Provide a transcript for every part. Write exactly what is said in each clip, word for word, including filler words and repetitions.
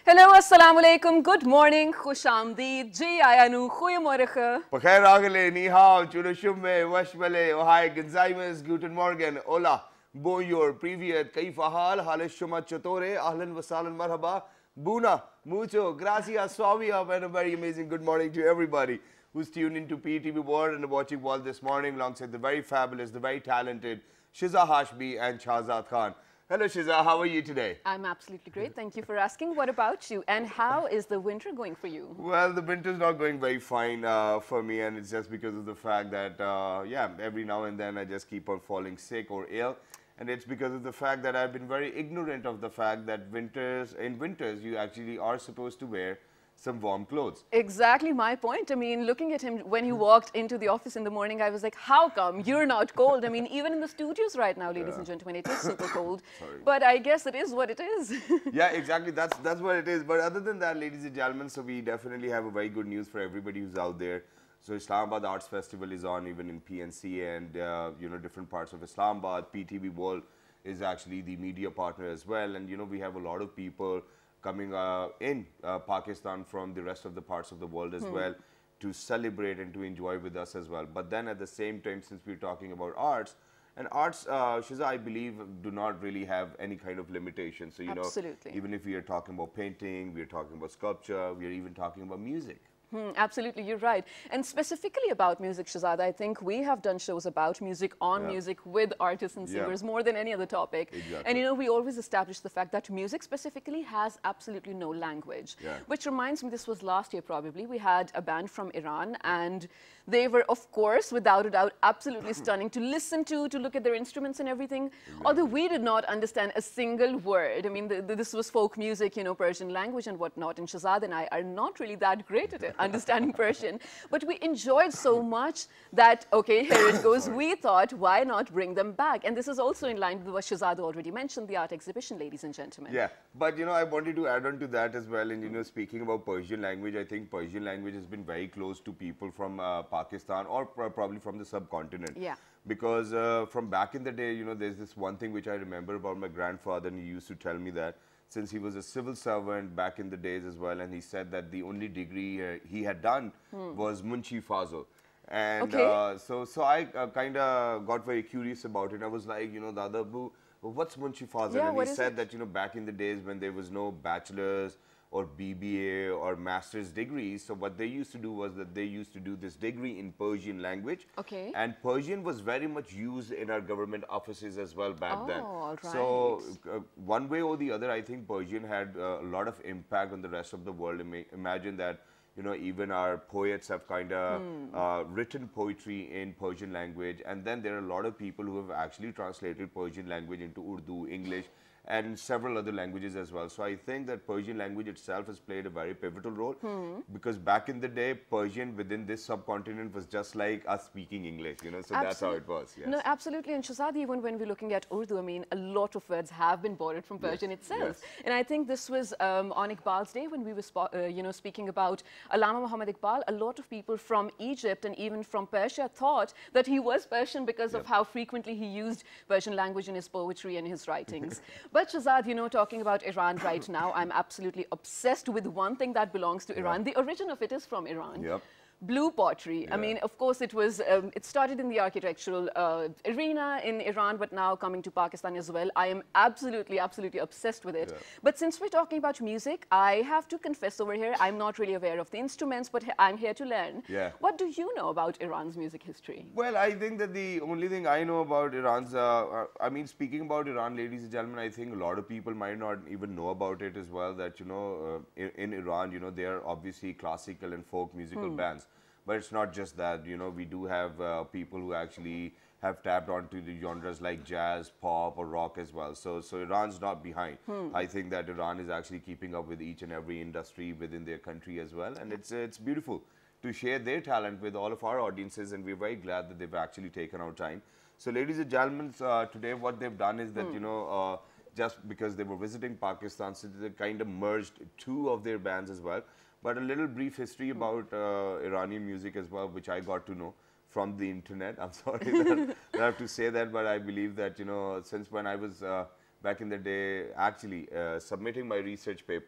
Hello, assalamu alaikum, good morning, khush aamdeed, ji ayanu, goeiemorgen. Pakhair agale, ni hao, chulo shumme, washmale, ohai, genzaimes, guten morgen, hola, bonjour, privyet, kaifa hal, hale shuma chotore, ahlan wasalan marhaba, buna, mucho, gracias, suavia, and a very amazing good morning to everybody who's tuned into P T V World and watching World this morning alongside the very fabulous, the very talented Shiza Hashmi and Shahzad Khan. Hello Shiza, how are you today? I'm absolutely great, thank you for asking. What about you? And how is the winter going for you? Well, the winter's not going very fine uh, for me, and it's just because of the fact that, uh, yeah, every now and then I just keep on falling sick or ill. And it's because of the fact that I've been very ignorant of the fact that winters, in winters, you actually are supposed to wear some warm clothes. Exactly my point. I mean, looking at him when he walked into the office in the morning, I was like, how come you're not cold? I mean, even in the studios right now, ladies yeah. and gentlemen, it is super cold. Sorry. But I guess it is what it is. Yeah, exactly. That's, that's what it is. But other than that, ladies and gentlemen, so we definitely have a very good news for everybody who's out there. So Islamabad Arts Festival is on even in P N C and, uh, you know, different parts of Islamabad. P T V World is actually the media partner as well. And, you know, we have a lot of people coming uh, in uh, Pakistan from the rest of the parts of the world as hmm. well to celebrate and to enjoy with us as well. But then at the same time, since we're talking about arts, and arts, uh, Shiza, I believe, do not really have any kind of limitation. So, you Absolutely. know, even if we are talking about painting, we are talking about sculpture, we are even talking about music. Hmm, absolutely, you're right. And specifically about music, Shahzad, I think we have done shows about music, on yeah. music, with artists and singers yeah. more than any other topic. Exactly. And you know, we always establish the fact that music specifically has absolutely no language. Yeah. Which reminds me, this was last year probably, we had a band from Iran and they were, of course, without a doubt, absolutely stunning to listen to, to look at their instruments and everything. Exactly. Although we did not understand a single word. I mean, the, the, this was folk music, you know, Persian language and whatnot. And Shahzad and I are not really that great at it, understanding Persian. But we enjoyed so much that, okay, here it goes. We thought, why not bring them back? And this is also in line with what Shahzad already mentioned, the art exhibition, ladies and gentlemen. Yeah, but, you know, I wanted to add on to that as well. And, you know, speaking about Persian language, I think Persian language has been very close to people from uh, Pakistan or pr probably from the subcontinent. Yeah. Because uh, from back in the day, you know, there's this one thing which I remember about my grandfather, and he used to tell me that since he was a civil servant back in the days as well, and he said that the only degree uh, he had done hmm. was Munshi Fazil. And okay. uh, so, so I uh, kind of got very curious about it. I was like, you know, Dada Boo, what's Munshi Fazil? Yeah, and what he is said it? that, you know, back in the days when there was no bachelor's or B B A or master's degrees. So what they used to do was that they used to do this degree in Persian language. Okay. And Persian was very much used in our government offices as well back oh, then. Right. So uh, one way or the other, I think Persian had uh, a lot of impact on the rest of the world. Imagine that, you know, even our poets have kind of hmm. uh, written poetry in Persian language. And then there are a lot of people who have actually translated Persian language into Urdu, English, and several other languages as well. So I think that Persian language itself has played a very pivotal role hmm. because back in the day, Persian within this subcontinent was just like us speaking English, you know, so absolutely. That's how it was. Yes. No, absolutely. And Shahzad, even when we're looking at Urdu, I mean, a lot of words have been borrowed from Persian yes. itself. Yes. And I think this was um, on Iqbal's day when we were, uh, you know, speaking about Allama Muhammad Iqbal. A lot of people from Egypt and even from Persia thought that he was Persian because yep. of how frequently he used Persian language in his poetry and his writings. But Shahzad, you know, talking about Iran right now, I'm absolutely obsessed with one thing that belongs to Iran. Yep. The origin of it is from Iran. Yep. Blue pottery. Yeah. I mean, of course, it was, um, it started in the architectural uh, arena in Iran, but now coming to Pakistan as well. I am absolutely, absolutely obsessed with it. Yeah. But since we're talking about music, I have to confess over here, I'm not really aware of the instruments, but I'm here to learn. Yeah. What do you know about Iran's music history? Well, I think that the only thing I know about Iran's, uh, uh, I mean, speaking about Iran, ladies and gentlemen, I think a lot of people might not even know about it as well, that, you know, uh, in, in Iran, you know, there are obviously classical and folk musical hmm. bands. But it's not just that, you know, we do have uh, people who actually have tapped onto the genres like jazz, pop or rock as well. So, so Iran's not behind. Hmm. I think that Iran is actually keeping up with each and every industry within their country as well. And it's, uh, it's beautiful to share their talent with all of our audiences. And we're very glad that they've actually taken our time. So, ladies and gentlemen, uh, today what they've done is that, hmm. you know, uh, just because they were visiting Pakistan, so they kind of merged two of their bands as well. But a little brief history about uh, Iranian music as well, which I got to know from the internet. I'm sorry that I have to say that, but I believe that, you know, since when I was uh, back in the day actually uh, submitting my research paper,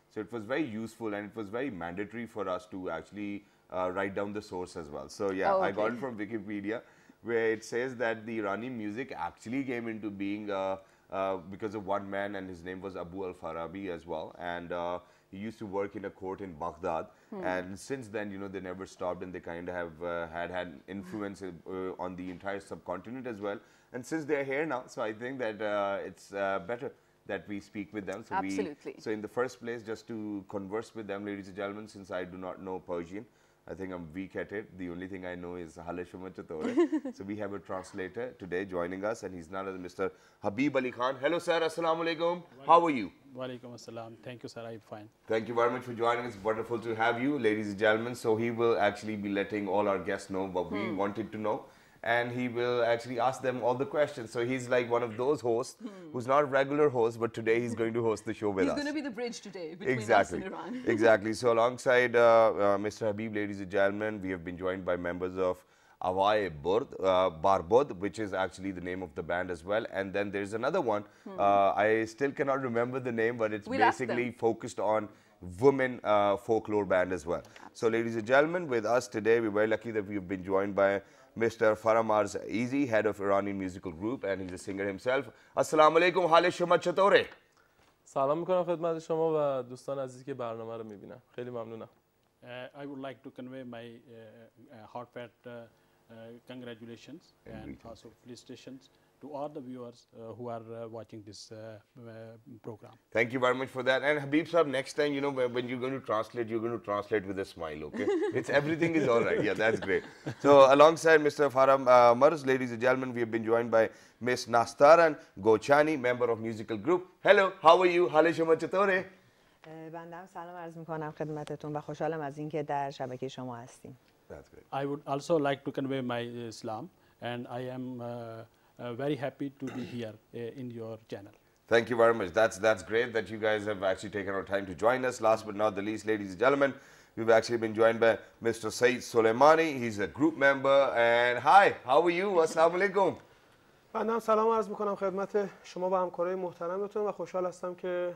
So it was very useful, and it was very mandatory for us to actually uh, write down the source as well. So yeah, Oh, I okay. got it from Wikipedia, where it says that the Iranian music actually came into being uh, uh, because of one man, and his name was Abu al-Farabi as well. And uh, he used to work in a court in Baghdad. Hmm. And since then, you know, they never stopped, and they kind of have uh, had had influence uh, on the entire subcontinent as well. And since they're here now, so I think that uh, it's uh, better that we speak with them. So Absolutely. We, so in the first place, just to converse with them, ladies and gentlemen, since I do not know Persian, I think I'm weak at it. The only thing I know is Hale Shoma Chatore. So we have a translator today joining us, and he's none other than Mister Habib Ali Khan. Hello, sir. Assalamu alaikum. How are you? Walaikum assalam. Thank you, sir. I'm fine. Thank you very much for joining us. Wonderful to have you, ladies and gentlemen. So he will actually be letting all our guests know what we Hmm. wanted to know, and he will actually ask them all the questions. So he's like one of those hosts hmm. who's not a regular host, but today he's going to host the show with he's us. He's going to be the bridge today between exactly. us and Iran. Exactly. So alongside uh, uh, Mister Habib, ladies and gentlemen, we have been joined by members of Awai Burd, uh, Barbod, which is actually the name of the band as well. And then there's another one. Hmm. Uh, I still cannot remember the name, but it's we'll basically focused on women uh, folklore band as well. Absolutely. So ladies and gentlemen, with us today, we're very lucky that we've been joined by Mister Faramarz Easy, head of Iranian musical group, and he's a singer himself. Assalamu alaikum, Hale Shoma Chatore. سلام میکنم خدمت شما و دوستان عزیزی که برنامه رو میبینن. خیلی ممنونم. I would like to convey my uh, uh, heartfelt uh, uh, congratulations and, and also felicitations to all the viewers uh, who are uh, watching this uh, uh, program. Thank you very much for that. And Habib Sahab, next time, you know, when you're going to translate, you're going to translate with a smile, okay? It's everything is all right. Yeah, that's great. So alongside Mister Faram uh, Marz, ladies and gentlemen, we have been joined by Miss Nastaran Gochani, member of musical group. Hello, how are you? Hale Shoma Chatore. بنده هم سلام عرض میکنم خدمتتون و خوشحالم از اینکه در شبکه شما هستیم. That's great. I would also like to convey my Islam, and I am uh, uh, very happy to be here uh, in your channel. Thank you very much. That's that's great that you guys have actually taken our time to join us. Last but not the least, ladies and gentlemen, we've actually been joined by Mister Saeed Soleimani. He's a group member. And hi, how are you? Assalamu alaikum. بنده هم سلام عرض میکنم خدمت شما و همکارای محترمتون و خوشحال هستم که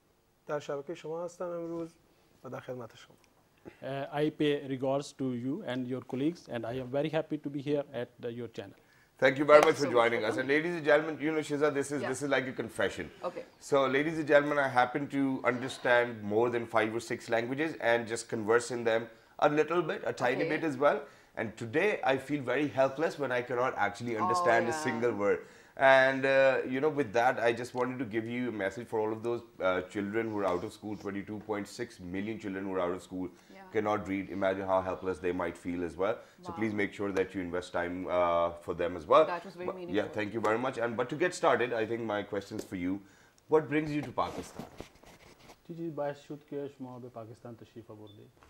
در شبکه شما هستم امروز و در خدمت شما. Uh, I pay regards to you and your colleagues, and I am very happy to be here at the, your channel. Thank you very Thank much you for so joining much. us. And ladies and gentlemen, you know, Shiza, this is Yeah. this is like a confession. Okay. So, ladies and gentlemen, I happen to understand more than five or six languages and just converse in them a little bit, a tiny Okay. bit as well. And today, I feel very helpless when I cannot actually understand Oh, a yeah. single word. And, uh, you know, with that, I just wanted to give you a message for all of those uh, children who are out of school, twenty-two point six million children who are out of school, Yeah. cannot read. Imagine how helpless they might feel as well. So Wow. please make sure that you invest time uh, for them as well. That was very But- meaningful. Yeah, thank you very much. And but to get started, I think my questions for you. What brings you to Pakistan? چیزی باعث شد که شما به پاکستان تشریف آوردید؟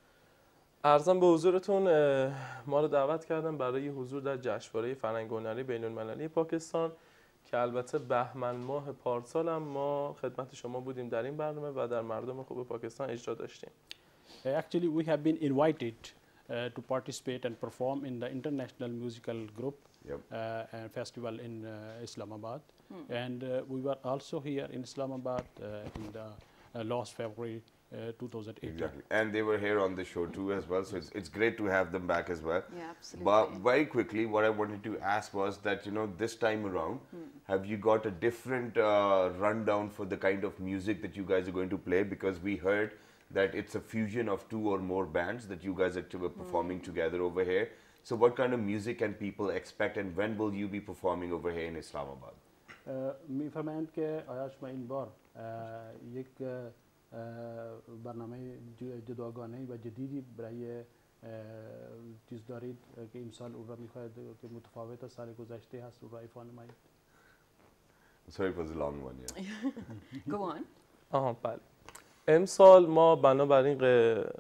عرضم به حضورتون اه، ما رو دعوت کردن برای حضور در جشنواره فرهنگ و هنری بین‌المللی پاکستان که البته بهمن ماه پارسال هم ما خدمت شما بودیم در این برنامه و در مردم خوب پاکستان اجرا داشتیم. Uh, actually, we have been invited uh, to participate and perform in the international musical group Yep. uh, and festival in uh, Islamabad, and uh, we were also here in Islamabad uh, in the uh, last February uh, two thousand eighteen. Exactly. And they were here on the show too as well. So it's, it's great to have them back as well. Yeah, absolutely. But very quickly, what I wanted to ask was that, you know, this time around, have you got a different uh, rundown for the kind of music that you guys are going to play? Because we heard that it's a fusion of two or more bands that you guys are to- performing together over here. So what kind of music can people expect, and when will you be performing over here in Islamabad? میفرمایند که آیا شما این بار uh, یک uh, برنامه ج- جداگانه و جدیدی برای uh, چیز دارید uh, که امسال او را میخواهید که متفاوت از سال گذشته هست او را ایفا نمایید؟ Sorry, it was a long one, yeah. Go on. آها بله. امسال ما بنابراین ق-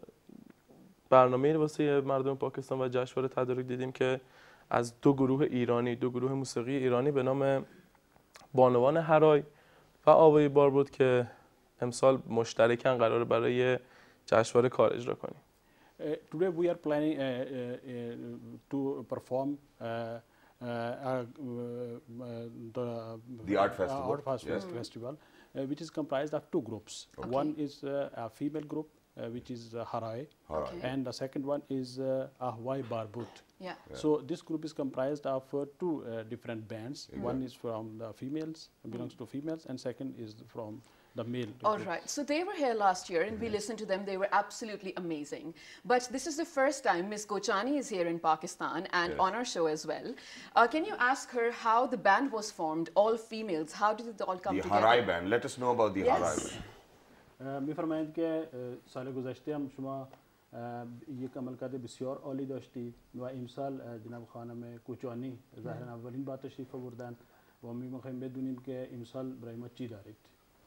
برنامه رو واسه مردم پاکستان و جشنواره تدارک دیدیم که از دو گروه ایرانی، دو گروه موسیقی ایرانی به نام بانوان هرای و آوای باربود که امسال مشترکاً قراره برای جشنواره کار اجرا کنیم. Uh, today we are planning uh, uh, uh, to perform uh, uh, uh, uh, the, The art festival, art fest- yes. festival uh, which is comprised of two groups. Okay. One is uh, a female group, uh, which is uh, Harai, Harai. Okay. and the second one is uh, Ahwai Barbut. Yeah. So this group is comprised of uh, two uh, different bands. One is from the females, belongs to females, and second is from the male. All right. So they were here last year, and we listened to them. They were absolutely amazing. But this is the first time Miss Gochani is here in Pakistan and Yes. on our show as well. Uh, can you ask her how the band was formed? All females. How did it all come The together? Harai band. Let us know about the Yes. Harai band. میفرمایند که اه، سال گذشته هم شما اه، یک عملکرد بسیار عالی داشتید و امسال اه، جناب خانم کوچانی ظاهرا اولین بار تشریف آوردن و می میخوایم بدونیم که امسال برای ما چی دارید.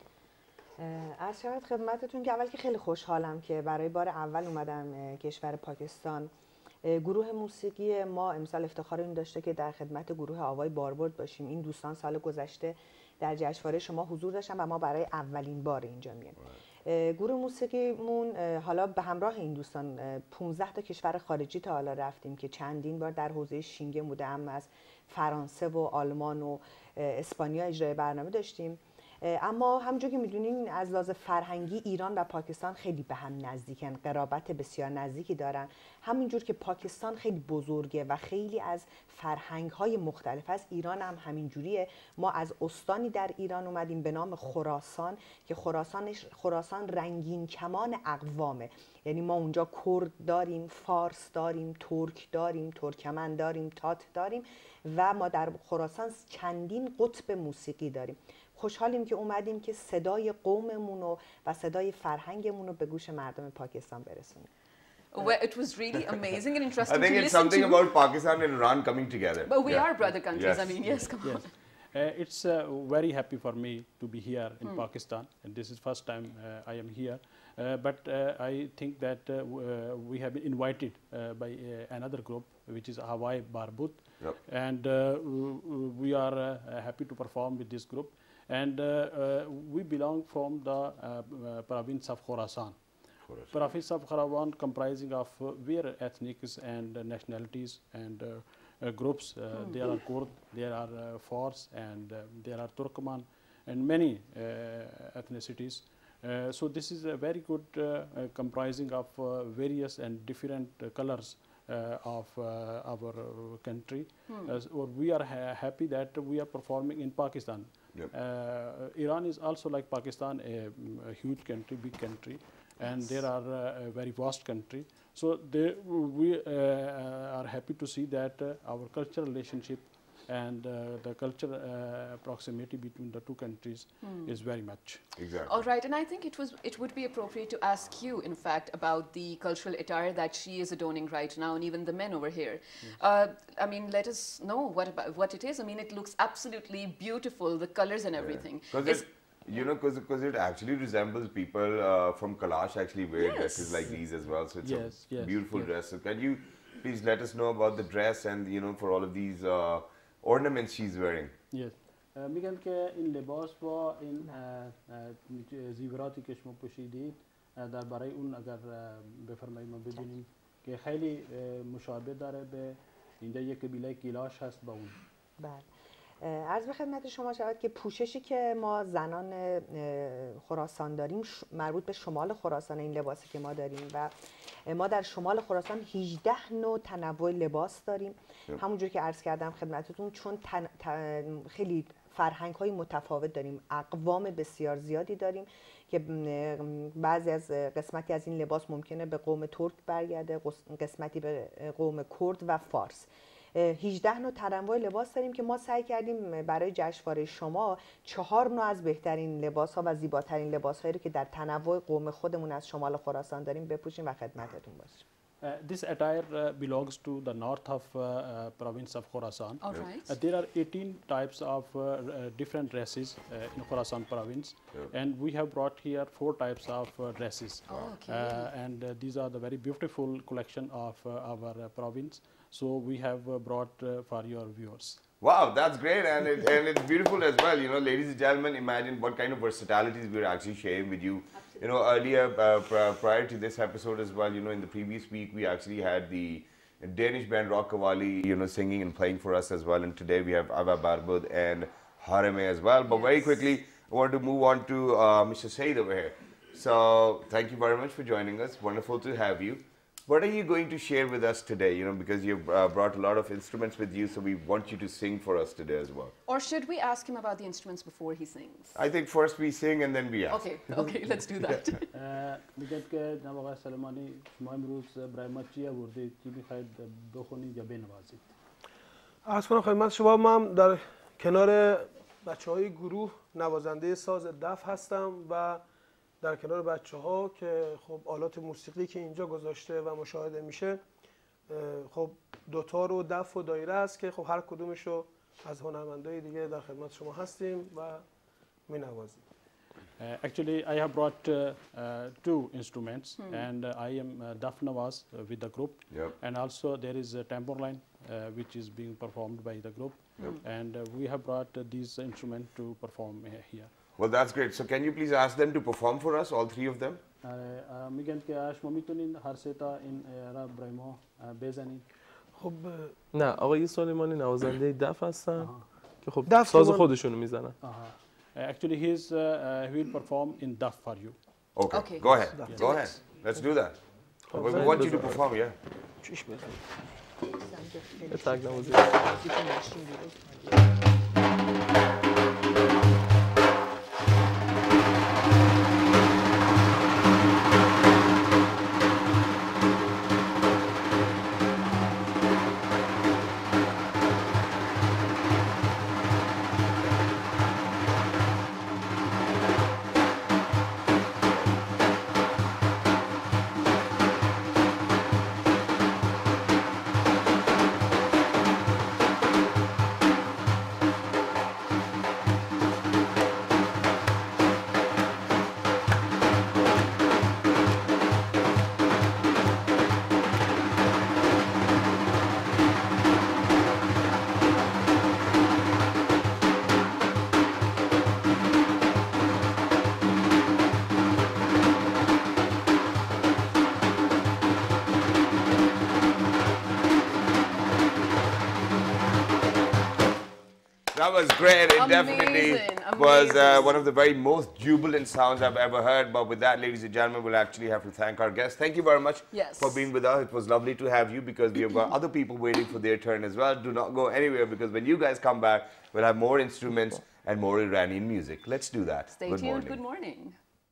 عرض شود خدمتتون که اول که خیلی خوشحالم که برای بار اول اومدم اه، کشور پاکستان. اه، گروه موسیقی ما امسال افتخار این داشته که در خدمت گروه آوای باربرد باشیم. این دوستان سال گذشته در جشنواره شما حضور داشتن و ما برای اولین بار اینجا میایم. گروه موسیقیمون اه، حالا به همراه این دوستان اه، پانزده تا کشور خارجی تا حالا رفتیم که چندین بار در حوزه شینگه بودم، از فرانسه و آلمان و اه، اسپانیا اجرای برنامه داشتیم. اه، اما همونجور که میدونین از لحاظ فرهنگی ایران و پاکستان خیلی به هم نزدیکن، قرابت بسیار نزدیکی دارن. همینجور که پاکستان خیلی بزرگه و خیلی از فرهنگ‌های مختلف از ایران هم همینجوریه. ما از استانی در ایران اومدیم به نام خراسان که خراسانش خراسان رنگین کمان اقوامه. یعنی ما اونجا کرد داریم، فارس داریم، ترک داریم، ترکمن داریم، تات داریم و ما در خراسان چندین قطب موسیقی داریم. خوشحالیم که اومدیم که صدای قوممون و و صدای فرهنگمون رو به گوش مردم پاکستان برسونیم. Well, it was really amazing and I interesting think to it's listen something to. about Pakistan and Iran coming together. But we Yeah. are brother countries. Yes. I mean, yes, come on. Yes. Uh, it's uh, very happy for me to be here in Pakistan, and this is first time uh, I am here. Uh, but uh, I think that uh, w- uh, we have been invited uh, by uh, another group, which is Hawaii Barbut, Yep. and uh, w- w- we are uh, happy to perform with this group. And uh, uh, we belong from the uh, uh, province of Khorasan. Province of Khorasan comprising of uh, various ethnics and uh, nationalities and uh, uh, groups. Uh, There are Kurd, there are uh, Fars, and uh, there are Turkmen, and many uh, ethnicities. Uh, so this is a very good uh, uh, comprising of uh, various and different uh, colors uh, of uh, our uh, country. Uh, so we are ha happy that we are performing in Pakistan. Yep. Uh, Iran is also like Pakistan, a, a huge country, big country, and there are uh, a very vast country. So they, we uh, are happy to see that uh, our cultural relationship and uh, the cultural uh, proximity between the two countries is very much. Exactly. All right, and I think it was it would be appropriate to ask you, in fact, about the cultural attire that she is adorning right now, and even the men over here. Uh, I mean, let us know what about what it is. I mean, it looks absolutely beautiful, the colors and everything. Because Is- it, you know, because it actually resembles people uh, from Kalash actually wear Yes. dresses like these as well. So it's Yes, a yes, beautiful yes. dress. So can you please let us know about the dress and you know for all of these uh, ornaments she's wearing? Yes. Uh, میگم که این لباس با این uh, uh, زیوراتی که شما پوشیدید uh, در برای اون اگر uh, بفرمایید ما ببینیم که خیلی uh, مشابه داره به اینجا یک قبیله گیلاش هست با اون. بله. اه، عرض به خدمت شما شود که پوششی که ما زنان اه، خراسان داریم ش- مربوط به شمال خراسان، این لباسی که ما داریم و ما در شمال خراسان هجده نوع تنوع لباس داریم. همونجور که عرض کردم خدمتتون، چون تن، تن، خیلی فرهنگ های متفاوت داریم، اقوام بسیار زیادی داریم که م، بعضی از قسمتی از این لباس ممکنه به قوم ترک برگرده، قس- قسمتی به قوم کرد و فارس. هجده نوع تنوع لباس داریم که ما سعی کردیم برای جشنواره شما چهار نوع از بهترین لباس ها و زیباترین لباس هایی رو که در تنوع قوم خودمون از شمال خراسان داریم بپوشیم و خدمتتون باشیم. Uh, this attire uh, belongs to the north of uh, uh, province of Khorasan. All right. Uh, there are eighteen types of uh, uh, different dresses uh, in Khorasan province, and we have brought here four types of uh, dresses. Oh, okay. Uh, and uh, these are the very beautiful collection of uh, our uh, province. So we have uh, brought uh, for your viewers. Wow, that's great, and it, and it's beautiful as well. You know, ladies and gentlemen, imagine what kind of versatilities we're actually sharing with you. You know, earlier, uh, pr- prior to this episode as well, you know, in the previous week, we actually had the Danish band Rock Kavali, you know, singing and playing for us as well. And today we have Ava Barbud and Harame as well. But very Yes. quickly, I want to move on to uh, Mister Said over here. So thank you very much for joining us. Wonderful to have you. What are you going to share with us today? You know, because you've uh, brought a lot of instruments with you, so we want you to sing for us today as well. Or should we ask him about the instruments before he sings? I think first we sing and then we ask. Okay, okay, let's do that. میگه که جناب آقای سلیمانی شما امروز برای ما چی آوردید؟ چی می‌خواید بخونید یا بنوازید؟ عرض کنم خدمت شما ما هم در کنار بچه‌های گروه نوازنده ساز دف هستم و در کنار بچه‌ها که خب آلات موسیقی که اینجا گذاشته و مشاهده میشه خب دوتار و دف و دایره است که خب هر کدومشو از هنرمندای دیگه در خدمت شما هستیم و می‌نوازیم. Uh, actually, I have brought uh, uh, two instruments, hmm. and uh, I am uh, Daf Nawaz uh, with the group, yep. and also there is a tambourine uh, which is being performed by the group, yep. and uh, we have brought uh, these instruments to perform uh, here. Well, that's great. So can you please ask them to perform for us, all three of them? میگن که شما میتونین هر سه تا این را برای ما بزنید. خب نه آقای سلیمانی نوازنده دف هستن که خب ساز خودشونو میزنن. Actually, he's uh, uh, he will perform in daf for you. Okay. Okay. Go ahead. Yeah. Go ahead. Let's do that. We we want you to perform, yeah. تگ نوازی. That was great. It Amazing, definitely amazing. was uh, one of the very most jubilant sounds I've ever heard. But with that, ladies and gentlemen, we'll actually have to thank our guests. Thank you very much Yes. for being with us. It was lovely to have you because we have got other people waiting for their turn as well. Do not go anywhere because when you guys come back, we'll have more instruments and more Iranian music. Let's do that. Stay Good tuned. morning. Good morning.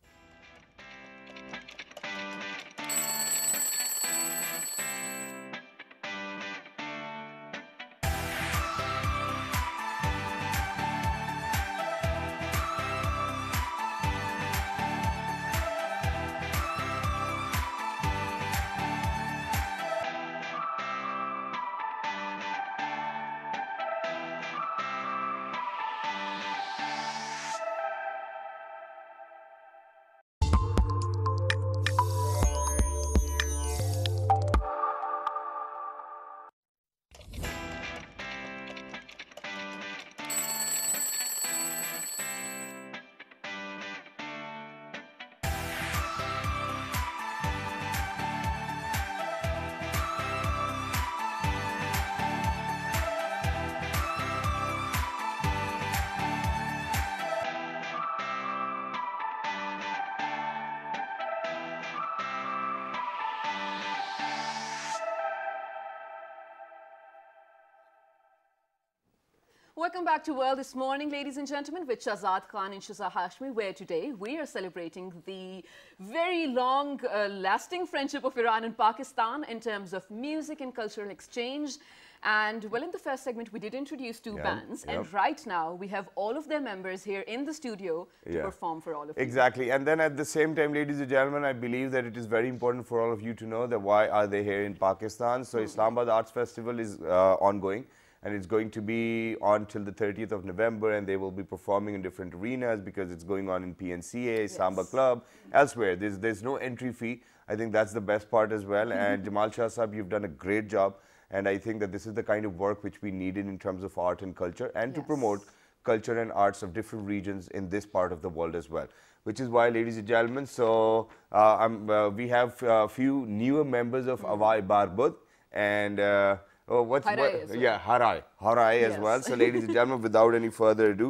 Welcome back to World This Morning, ladies and gentlemen, with Shahzad Khan and Shiza Hashmi, where today we are celebrating the very long-lasting uh, friendship of Iran and Pakistan in terms of music and cultural exchange. And well, in the first segment, we did introduce two Yep, bands, yep. and right now we have all of their members here in the studio to Yeah. perform for all of you. Exactly. And then at the same time, ladies and gentlemen, I believe that it is very important for all of you to know that why are they here in Pakistan. So Islamabad Arts Festival is uh, ongoing. And it's going to be on till the thirtieth of November, and they will be performing in different arenas because it's going on in P N C A, Yes. Samba Club, elsewhere. There's, there's no entry fee. I think that's the best part as well. And Jamal Shah Sahab, you've done a great job. And I think that this is the kind of work which we needed in terms of art and culture and to Yes. promote culture and arts of different regions in this part of the world as well. Which is why, ladies and gentlemen, so uh, I'm, uh, we have a few newer members of Awai Barbud and uh, oh, what's Harai what? as well. Yeah, Harai, Harai as Yes. well. So, ladies and gentlemen, without any further ado,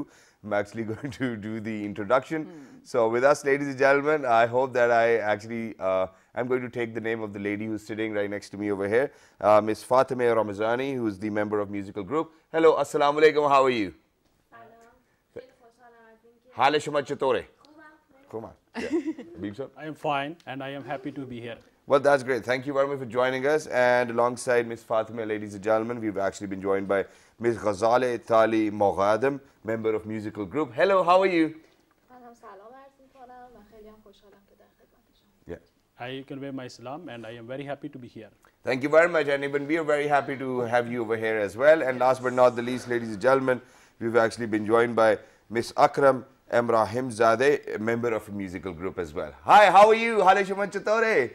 I'm actually going to do the introduction. Hmm. So with us, ladies and gentlemen, I hope that I actually, uh, I'm going to take the name of the lady who's sitting right next to me over here, uh, Miss Fatemeh Ramazani, who's the member of musical group. Hello, Assalamu Alaikum, how are you? Hale shoma chatore. Come on. Yeah. I am fine and I am happy to be here. Well, that's great. Thank you very much for joining us. And alongside Miss Fatemeh, ladies and gentlemen, we've actually been joined by Miss Ghazale Tali Moghadam, member of musical group. Hello, how are you? Yeah. I convey my salam and I am very happy to be here. Thank you very much. And even we are very happy to have you over here as well. And last but not the least, ladies and gentlemen, we've actually been joined by Miss Akram Emrahim Zadeh, a member of a musical group as well. Hi, how are you? Hale shoma chatore.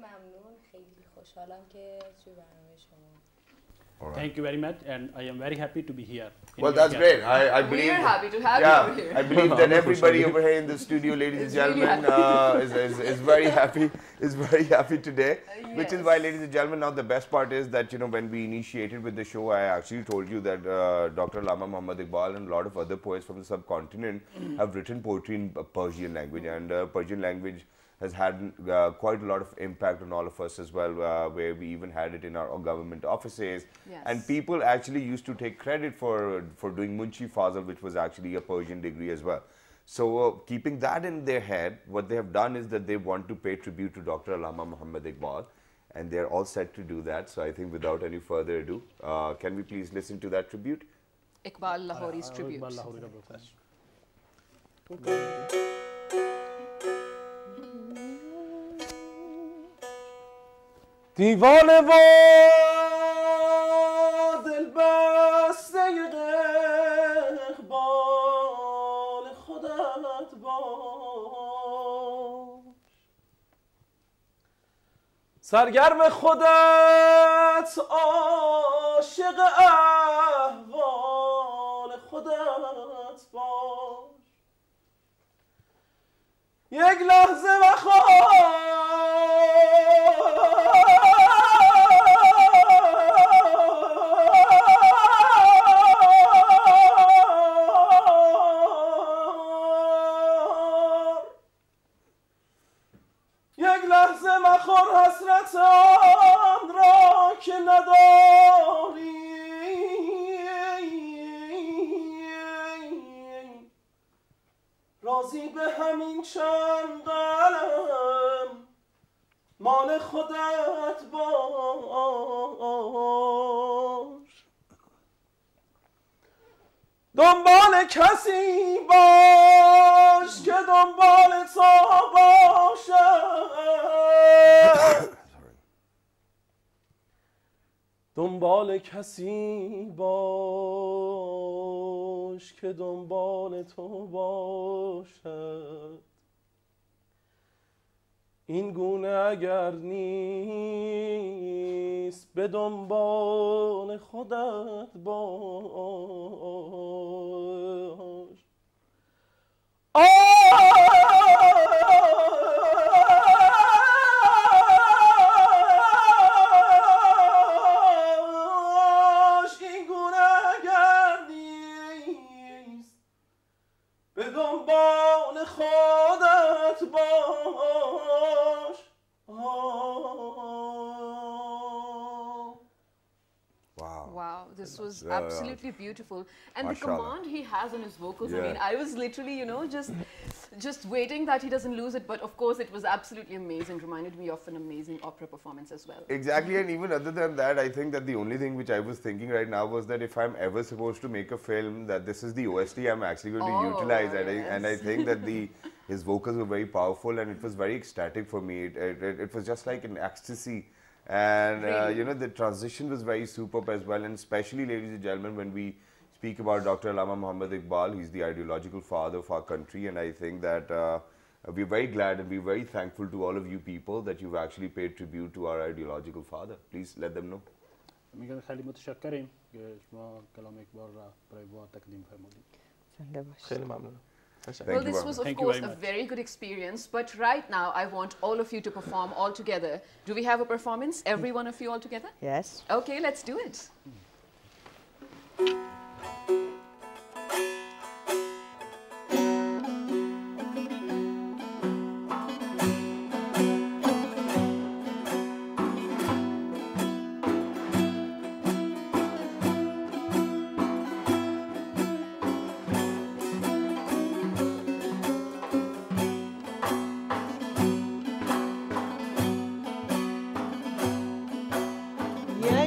Thank you very much, and I am very happy to be here. Well, that's great. I, I believe. We are happy to have yeah, you over here. I believe that everybody over here in the studio, ladies and gentlemen, really uh, is, is, is very happy. Is very happy today. Uh, Which is yes. why, ladies and gentlemen, now the best part is that, you know, when we initiated with the show, I actually told you that uh, Doctor Allama Muhammad Iqbal and a lot of other poets from the subcontinent have written poetry in Persian language, and uh, Persian language has had uh, quite a lot of impact on all of us as well, uh, where we even had it in our government offices. Yes. And people actually used to take credit for, for doing Munshi Fazal, which was actually a Persian degree as well. So uh, keeping that in their head, what they have done is that they want to pay tribute to Doctor Allama Muhammad Iqbal, and they're all set to do that. So I think without any further ado, uh, can we please listen to that tribute? Iqbal Lahori's tribute. Iqbal Lahori ka broadcast. دیوانه و دل بسته اقبال خودت باش، سرگرم خودت عاشق احوال خودت باش، یک لحظه بخواه حسرت آن را که نداری، راضی به همین چند قلم مال خودت باش، دنبال کسی باش که دنبال تو باشد، دنبال کسی باش که دنبال تو باشد، این گونه اگر نیست به دنبال خودت باش. This was Yeah, absolutely yeah. beautiful, and Mashallah. the command he has on his vocals. Yeah. I mean, I was literally, you know, just, just waiting that he doesn't lose it. But of course, it was absolutely amazing. Reminded me of an amazing opera performance as well. Exactly, and even other than that, I think that the only thing which I was thinking right now was that if I'm ever supposed to make a film, that this is the O S T I'm actually going to Oh, utilize, and, I, yes. and I think that the his vocals were very powerful, and it was very ecstatic for me. It, it, it, it was just like an ecstasy. And uh, Really? you know, the transition was very superb as well, and especially, ladies and gentlemen, when we speak about Doctor Allama Muhammad Iqbal, he's the ideological father of our country, and I think that uh, we're very glad and we're very thankful to all of you people that you've actually paid tribute to our ideological father. Please let them know. میگم خیلی متشکریم که شما کلام اقبال را برای ما تقدیم فرمودید. زنده باشید. خیلی ممنونم. Thank Well, you this very was, much. of Thank you course, very a much. very good experience. But right now, I want all of you to perform all together. Do we have a performance? Every one of you all together? Yes. Okay, let's do it.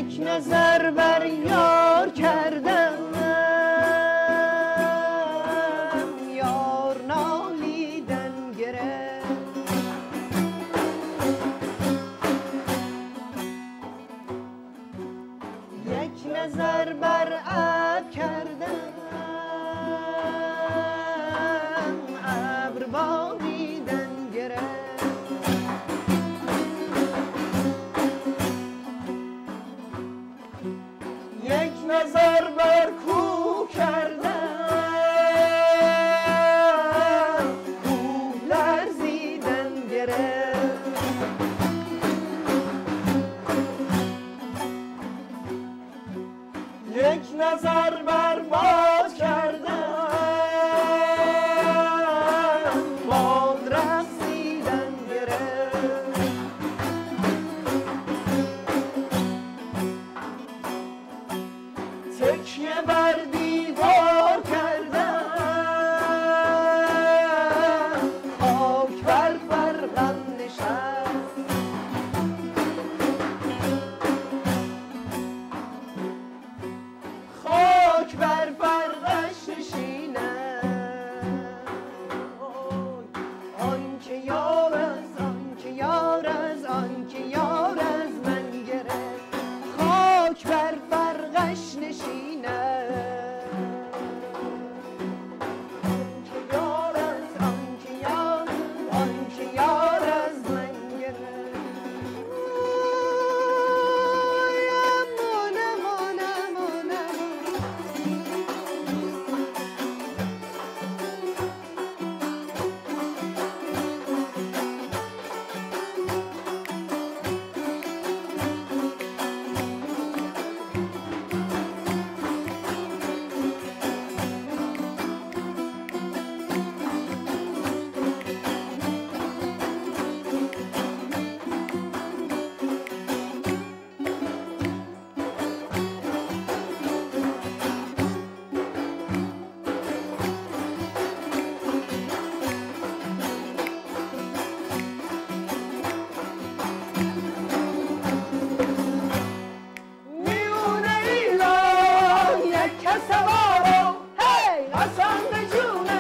یک نظر بر یار کردم یار نالیدن گرفت یک نظر بر ابر کردم ابر باریدن گرفت یک نظر بر کوه کردم کوه لرزیدن گرفت یک نظر بر باد کردم باد رقصیدن گرفت تکیه بر دیوار کردم خاک بر فرقم نشست خاک بر فرقش نشینم آن که یار از آن که یار از آن که یار از من گرفت خاک بر فرقش نشینم آن که یار از آن که یار آن که یار از من گرفت امان امان امان امان میون ایران یک کس سوارم هی قسم به جون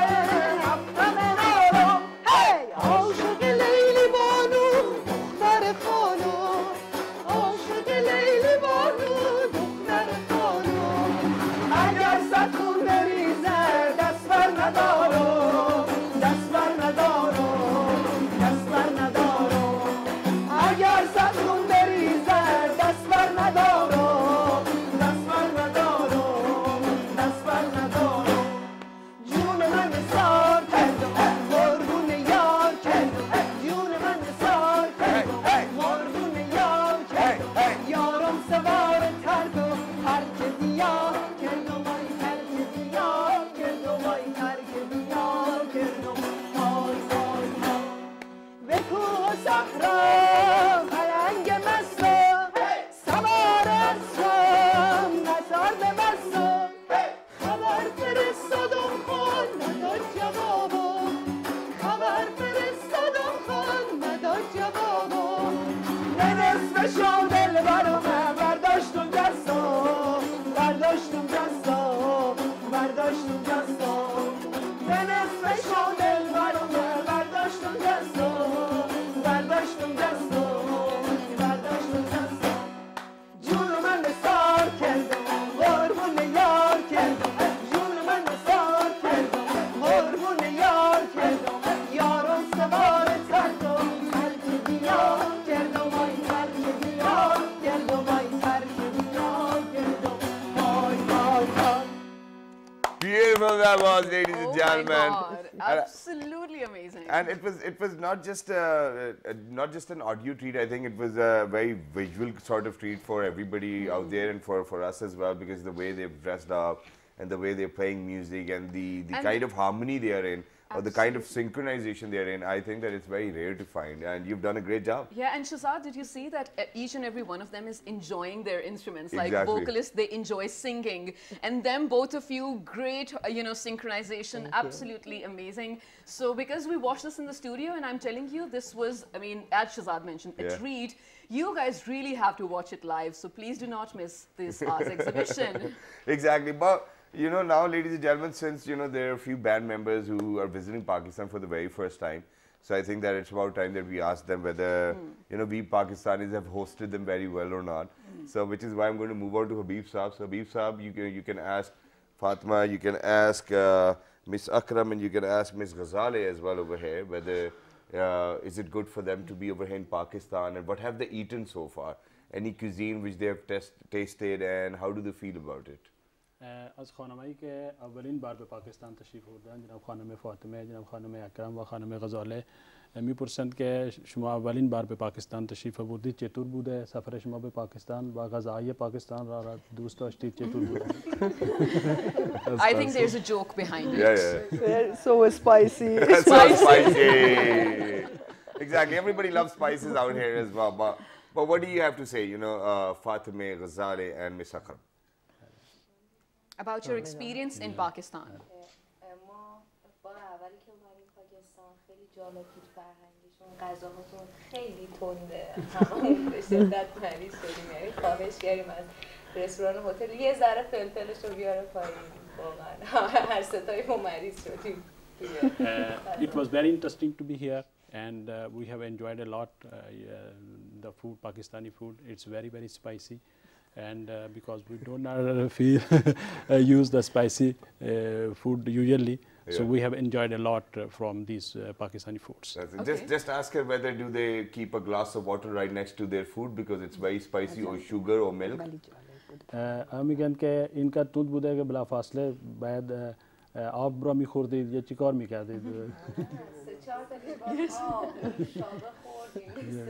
رفتم نارم هی عاشق لیلی بانو دختر خانو عاشق لیلی بانو دختر خانو اگر صد خون بریزه دست بر ندارم دست بر ندارم دست بر ندارم اگر صد خون بریزه دست بر ندارم دست بر ندارم دست بر ندارم جون من نثار کردم قربون یار کردم جون من نثار کردم قربون یار کردم یارم سوار ترک و ترک دیار کردم وای ترک دیار کردم وای ترک دیار کردم وای وای وای به کوه و صحرا پلنگ مستم سوار اسبم نزار ببستم خبر فرستادم خان نداد جوابم خبر فرستادم خان نداد جوابم نه نصف شام دلبرمه برداشتم دستم برداشتم دستم برداشتم دستم نه نصف شام دلبرمه برداشتم دستم برداشتم دستم برداشتم دستم جون من نثار کردم قربون یار کردم جون من نثار کردم قربون یار کردم یارم سوار ترکم ترک دیار کردم وای ترک دیار کردم وای ترک دیار کردم وای وای وای Beautiful that was, ladies Oh and my gentlemen. God. And, uh, Absolutely amazing. And it was it was not just a, a not just an audio treat. I think it was a very visual sort of treat for everybody out there and for for us as well, because the way they've dressed up and the way they're playing music and the the And kind of harmony they are in, or the kind of synchronization they're in, I think that it's very rare to find, and you've done a great job. Yeah, and Shazad, did you see that uh, each and every one of them is enjoying their instruments? Like Exactly. vocalists, they enjoy singing, and them, both of you, great, uh, you know, synchronization, absolutely amazing. So because we watched this in the studio, and I'm telling you, this was, I mean, as Shazad mentioned, a Yeah. treat. You guys really have to watch it live, so please do not miss this arts exhibition. Exactly. But, you know, now, ladies and gentlemen, since, you know, there are a few band members who are visiting Pakistan for the very first time, so I think that it's about time that we ask them whether, mm. you know, we Pakistanis have hosted them very well or not. Mm. So, which is why I'm going to move on to Habib Saab. So, Habib Saab, you can, you can ask Fatima, you can ask uh, Miss Akram, and you can ask Miss Ghazale as well over here, whether uh, is it good for them to be over here in Pakistan, and what have they eaten so far? Any cuisine which they have test, tasted, and how do they feel about it? از خانمایی که اولین بار به پاکستان تشریف آوردن، جناب خانم فاطمه، جناب خانم اکرم و خانم غزاله، میپرسند که شما اولین بار به پاکستان تشریف آوردید، چطور بوده سفر شما به پاکستان و غذاهای پاکستان را دوست داشتید، چطور بوده؟ I think there's a joke behind it. Yeah, yeah. So spicy. So spicy. Exactly. Everybody loves spices out here as well. But, but what do you have to say, you know, uh, Fatima, Ghazale, and Miss Akram? About your experience in Pakistan. ما بار اولی که اومدیم پاکستان خیلی جالب بود، فرهنگشون، غذاهاتون خیلی تنده، هممون به شدت مریض شدیم، یعنی خواهش کردیم از رستوران هتل یه ذره فلفلش رو بیاره پایین، واقعا هر ستایی ما مریض شدیم. It was very interesting to be here, and uh, we have enjoyed a lot uh, the food, Pakistani food. It's very very spicy. And uh, because we don't uh, feel uh, use the spicy uh, food usually, yeah. So we have enjoyed a lot uh, from these uh, Pakistani foods. Okay. Just just ask her whether do they keep a glass of water right next to their food because it's very spicy, or sugar or milk. هم میگن که این کار تند بوده که بلافاصله باید آب را میخوردید یا چی کار میکردید؟ سه چهار تا لیوان آب شابه خوردیم،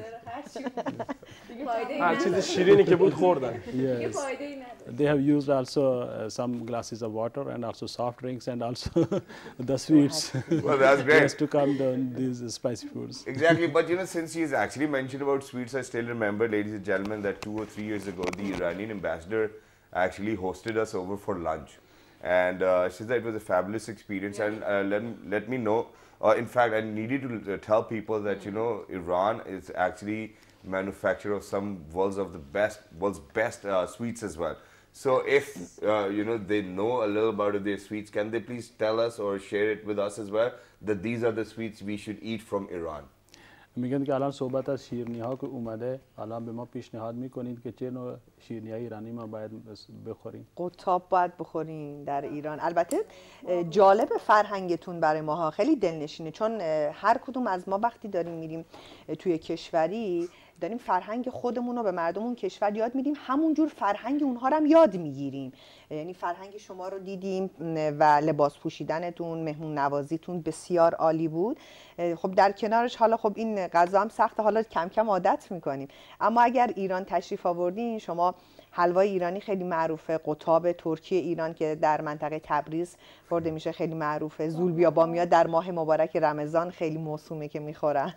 هر چیز شیرینی که بود خوردن. Yes. They have used also uh, some glasses of water and also soft drinks and also the sweets. Well, that's great. Just to calm down these spicy foods. Exactly, but you know, since she's actually mentioned about sweets, I still remember, ladies and gentlemen, that two or three years ago, the Iranian ambassador actually hosted us over for lunch. And uh, she said it was a fabulous experience, yeah. And uh, let, let me know. Uh, in fact, I needed to uh, tell people that, you know, Iran is actually manufacturer of some world's of the best, world's best uh, sweets as well. So if, uh, you know, they know a little about their sweets, can they please tell us or share it with us as well, that these are the sweets we should eat from Iran? میگن که الان صحبت از شیرینی ها که اومده، الان به ما پیشنهاد میکنید که چه نوع شیرینی های ایرانی ما باید بخوریم؟ قطاب باید بخوریم در ایران. البته جالب فرهنگتون برای ماها خیلی دلنشینه، چون هر کدوم از ما وقتی داریم میریم توی کشوری داریم فرهنگ خودمون رو به مردم اون کشور یاد میدیم، همونجور فرهنگ اونها رو هم یاد میگیریم. یعنی فرهنگ شما رو دیدیم و لباس پوشیدنتون، مهمون نوازیتون بسیار عالی بود. خب در کنارش حالا خب این غذا هم سخته، حالا کم کم عادت میکنیم. اما اگر ایران تشریف آوردین شما حلوای ایرانی خیلی معروفه، قطاب ترکی ایران که در منطقه تبریز خورده میشه خیلی معروفه، زولبیا بامیه در ماه مبارک رمضان خیلی موسومه که میخورن.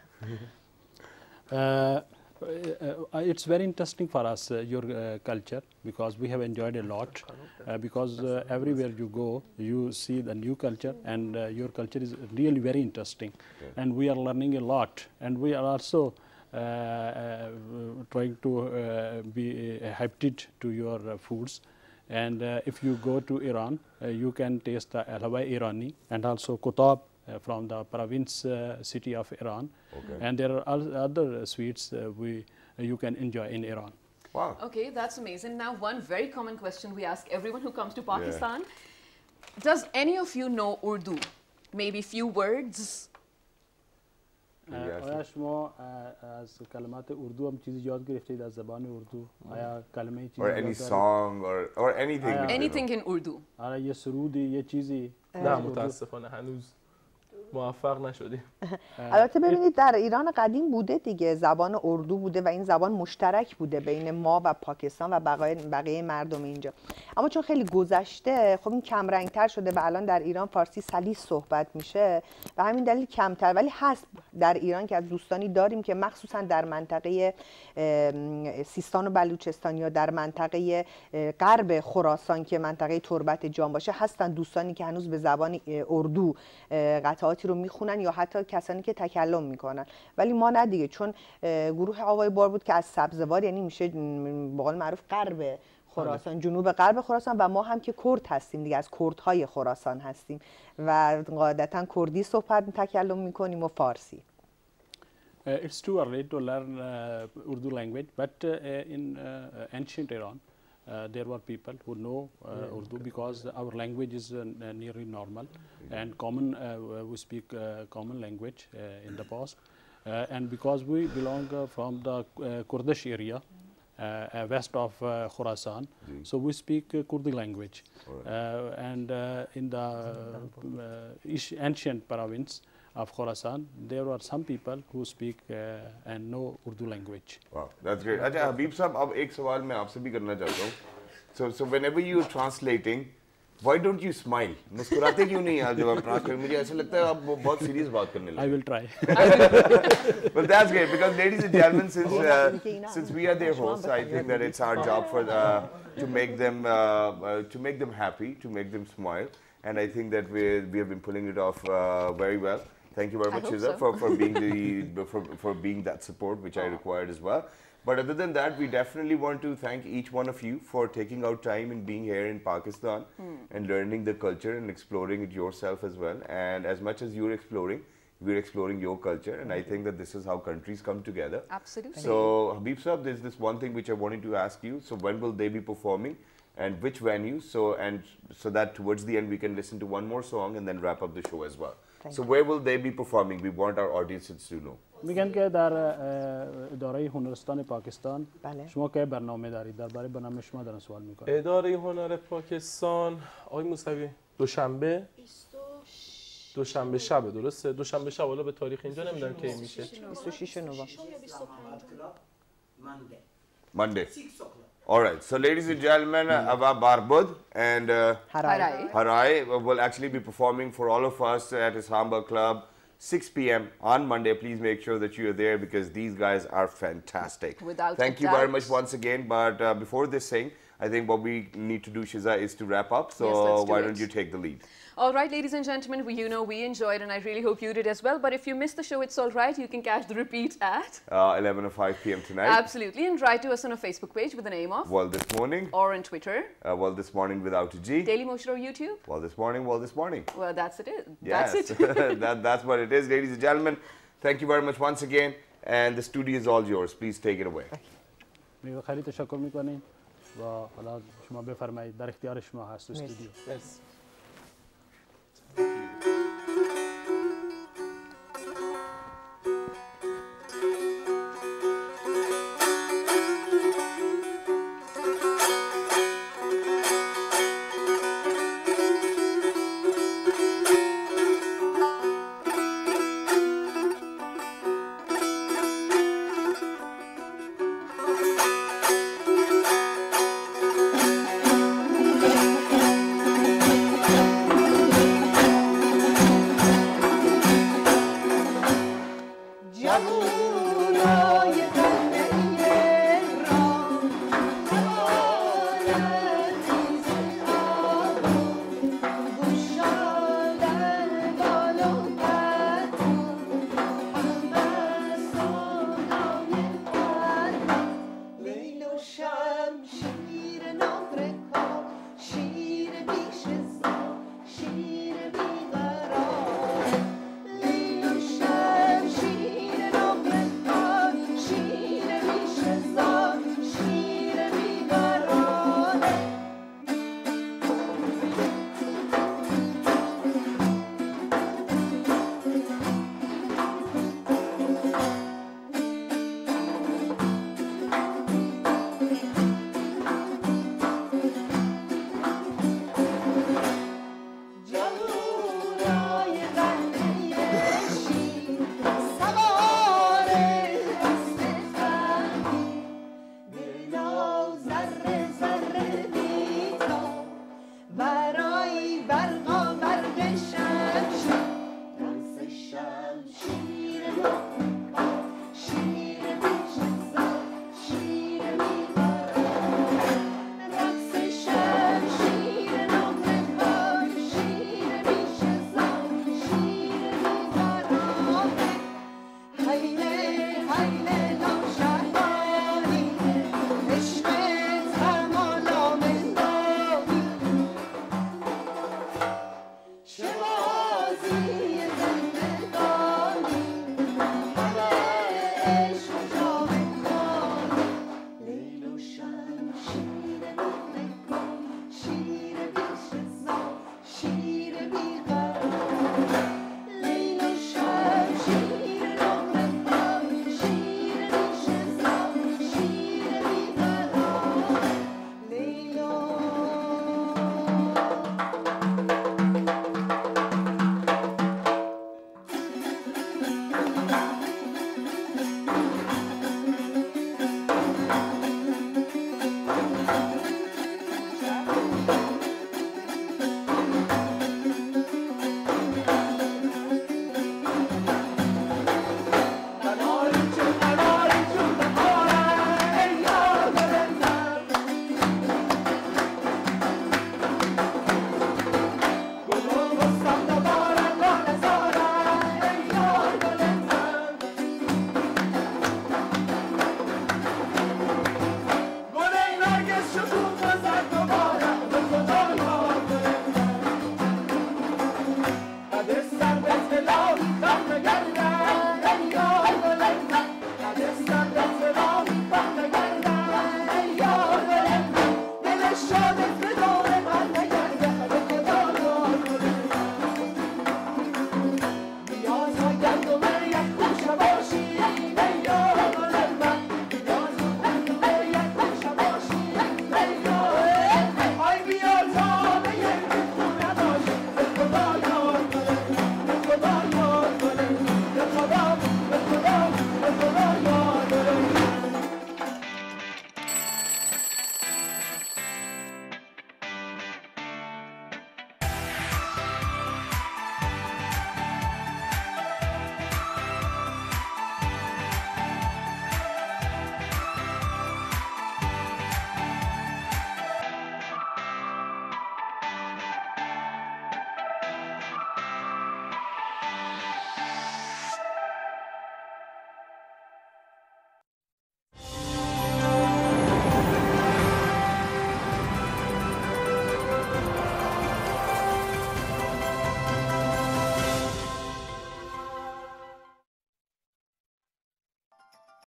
Uh, uh, it's very interesting for us, uh, your uh, culture, because we have enjoyed a lot, uh, because uh, everywhere you go, you see the new culture, and uh, your culture is really very interesting, okay. And we are learning a lot, and we are also uh, uh, trying to uh, be adapted to your uh, foods. And uh, if you go to Iran, uh, you can taste the halwa Irani and also kotab uh, from the province uh, city of Iran. Okay. And there are other sweets uh, we uh, you can enjoy in Iran. Wow. Okay, that's amazing. Now, one very common question we ask everyone who comes to Pakistan. Yeah. Does any of you know Urdu? Maybe few words? آیا شما از کلمات اردو هم چیزی یاد گرفتید از زبان اردو؟ آیا کلمه چیزی or any song or or anything anything in Urdu? آیا یه سرودی یه چیزی؟ نه متاسفانه هنوز موفق نشدیم. البته ببینید در ایران قدیم بوده دیگه، زبان اردو بوده و این زبان مشترک بوده بین ما و پاکستان و بقیه بقیه مردم اینجا. اما چون خیلی گذشته خب این کم رنگ‌تر شده و الان در ایران فارسی سلیس صحبت میشه و همین دلیل کمتر، ولی هست در ایران که از دوستانی داریم که مخصوصا در منطقه سیستان و بلوچستان یا در منطقه غرب خراسان که منطقه تربت جان باشه هستن دوستانی که هنوز به زبان اردو قطعات کلماتی رو میخونن یا حتی کسانی که تکلم میکنن. ولی ما نه دیگه، چون گروه آوای بار بود که از سبزوار، یعنی میشه به قول معروف غرب خراسان، جنوب غرب خراسان، و ما هم که کرد هستیم دیگه، از کردهای خراسان هستیم و قاعدتا کردی صحبت تکلم میکنیم و فارسی. Uh, it's too early to learn uh, Urdu language, but uh, in uh, ancient Iran, uh, there were people who know uh, yeah, Urdu, because our language is uh, nearly normal and common. Uh, we speak uh, common language uh, in the past, uh, and because we belong uh, from the uh, Kurdish area, uh, west of uh, Khorasan, mm. so we speak uh, Kurdi language, right. uh, and uh, in the uh, ancient province of Khorasan, there are some people who speak uh, and know Urdu language. Wow, that's great. अच्छा हबीब साहब, अब एक सवाल मैं आपसे भी करना चाहता हूँ. So, so whenever you are translating, why don't you smile? मुस्कुराते क्यों नहीं आप जब आप ट्रांसलेट? मुझे ऐसा लगता है आप बहुत सीरियस बात करने लगे. I will try. Well, that's great, because ladies and gentlemen, since uh, since we are their hosts, I think that it's our job for the, to make them uh, uh, to make them happy, to make them smile, and I think that we we have been pulling it off uh, very well. Thank you very much, Shiza, so. for, for being the for, for being that support which I required as well. But other than that, we definitely want to thank each one of you for taking out time and being here in Pakistan hmm. and learning the culture and exploring it yourself as well. And as much as you're exploring, we're exploring your culture, and I think that this is how countries come together. Absolutely. So, Habib Sahab, there's this one thing which I wanted to ask you. So, when will they be performing, and which venue? So, and so that towards the end we can listen to one more song and then wrap up the show as well. So where will they be performing? We want our audiences to know. میگن که در اداره هنرستان پاکستان شما که برنامه دارید، درباره برنامه شما دارن سوال میکنم. اداره هنر پاکستان آقای موسوی دوشنبه دوشنبه شب، درسته؟ دوشنبه شب، حالا به تاریخ اینجا نمیدونم کی میشه. بیست و شش نوامبر. Monday. All right. So, ladies and gentlemen, mm. Ava Barbud and uh, Harai. Harai will actually be performing for all of us at Ishamba Club, six p m on Monday. Please make sure that you are there, because these guys are fantastic. Without Thank you very much once again. But uh, before this thing, I think what we need to do, Shiza, is to wrap up. So yes, do why it. don't you take the lead? All right, ladies and gentlemen, we, you know we enjoyed, and I really hope you did as well. But if you missed the show, it's all right. You can catch the repeat at uh, eleven oh five p m tonight. Absolutely, and write to us on our Facebook page with the name of Well This Morning, or on Twitter. Uh, well This Morning without a G. Daily Motion or YouTube. Well This Morning, Well This Morning. Well, that's it. Yes. That's it. that, that's what it is, ladies and gentlemen. Thank you very much once again, and the studio is all yours. Please take it away. خیلی تشکر میکنیم و حالا شما بفرمایید، در اختیار شما هست استودیو. Yes.